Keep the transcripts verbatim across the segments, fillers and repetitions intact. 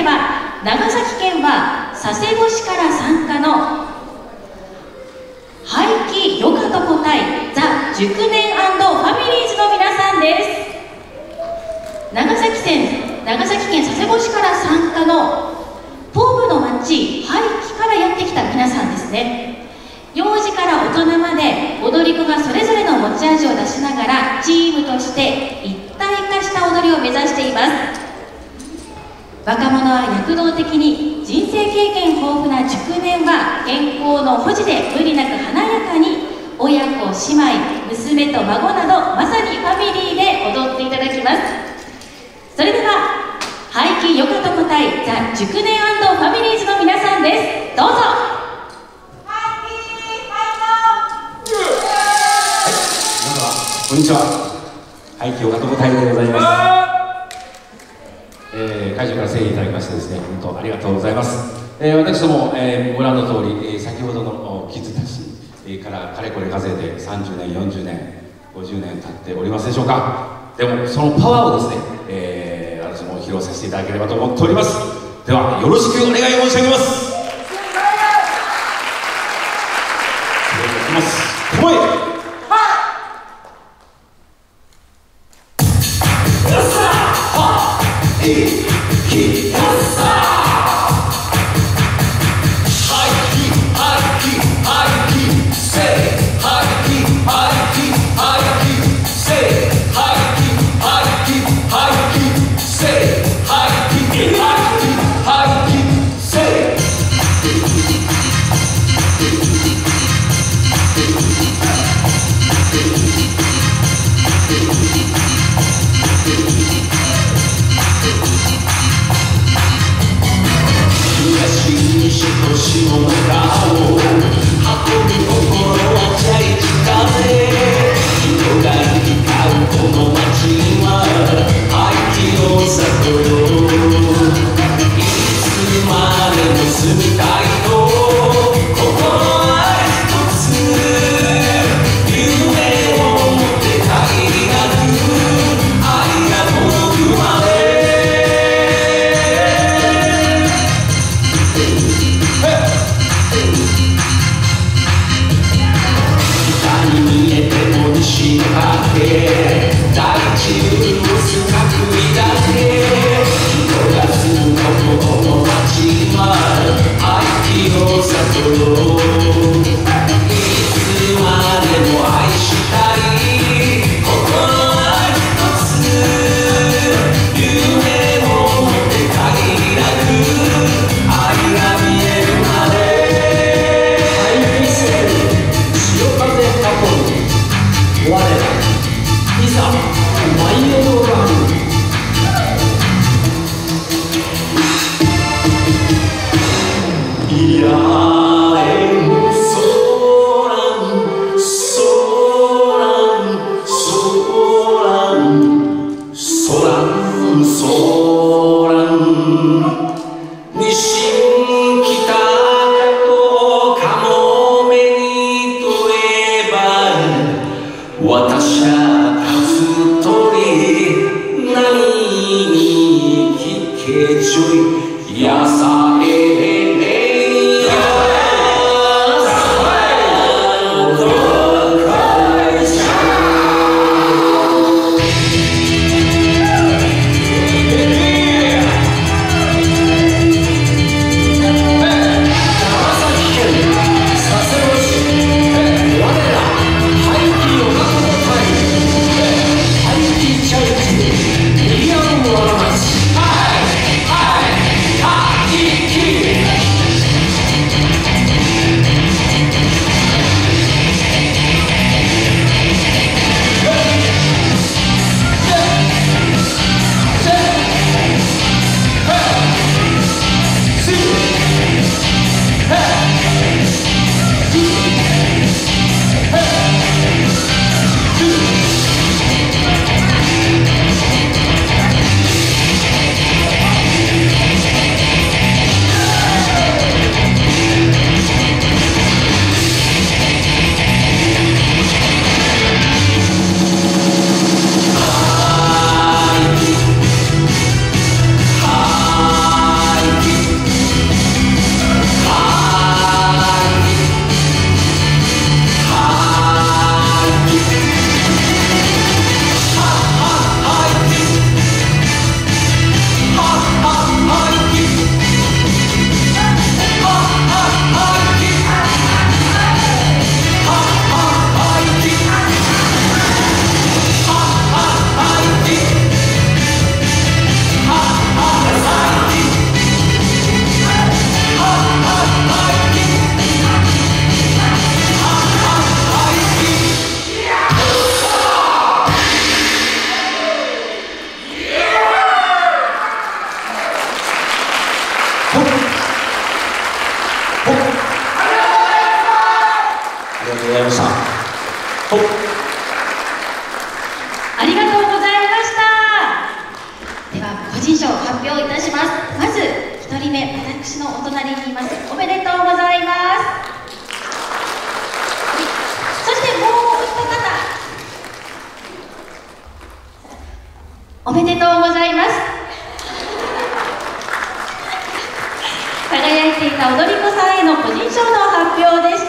は長崎県は佐世保市から参加の廃棄よかとこ隊ザ・熟年&ファミリーズの皆さんです。長崎県長崎県佐世保市から参加の東部の町廃棄からやってきた皆さんですね。幼児から大人まで踊り子がそれぞれの持ち味を出しながらチームとして一体化した踊りを目指しています。若者は躍動的に、人生経験豊富な熟年は健康の保持で無理なく華やかに、親子、姉妹、娘と孫などまさにファミリーで踊っていただきます。それでは廃棄よかとこ隊ザ・熟年&ファミリーズの皆さんです。どうぞ。 こんにちは。廃棄よかとこ隊でございます。えー、会場から声援いただきましてですね、本当ありがとうございます。えー、私ども、えー、ご覧の通り、えー、先ほどのキッズたち、えー、からかれこれ数えてさんじゅうねん、よんじゅうねん、ごじゅうねん経っておりますでしょうか。でもそのパワーをですね、えー、私も披露させていただければと思っております。ではよろしくお願い申し上げます。いきます。声はいはいはいりがとうございました。 ありがとうございました。では個人賞発表いたします。まずひとりめ、私のお隣にいます。おめでとうございます。そしてもう一方、おめでとうございます。輝いていた踊り子さんへの個人賞の発表でした。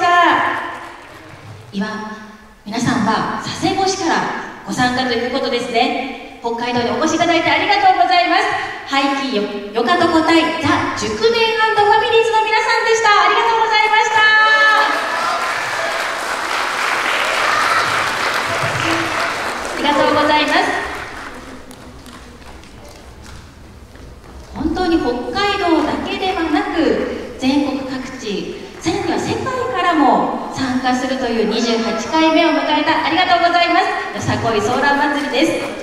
今皆さんは佐世保市からご参加ということですね。北海道にお越しいただいてありがとうございます。ハイキーよかとこ隊ザ・熟年&ファミリーズの皆さんでした。ありがとうございました。ありがとうございます。本当に北海道だけではなく全国各地、さらには世界からも参加するというにじゅうはちかいめを迎えた、ありがとうございます、よさこいソーラン祭りです。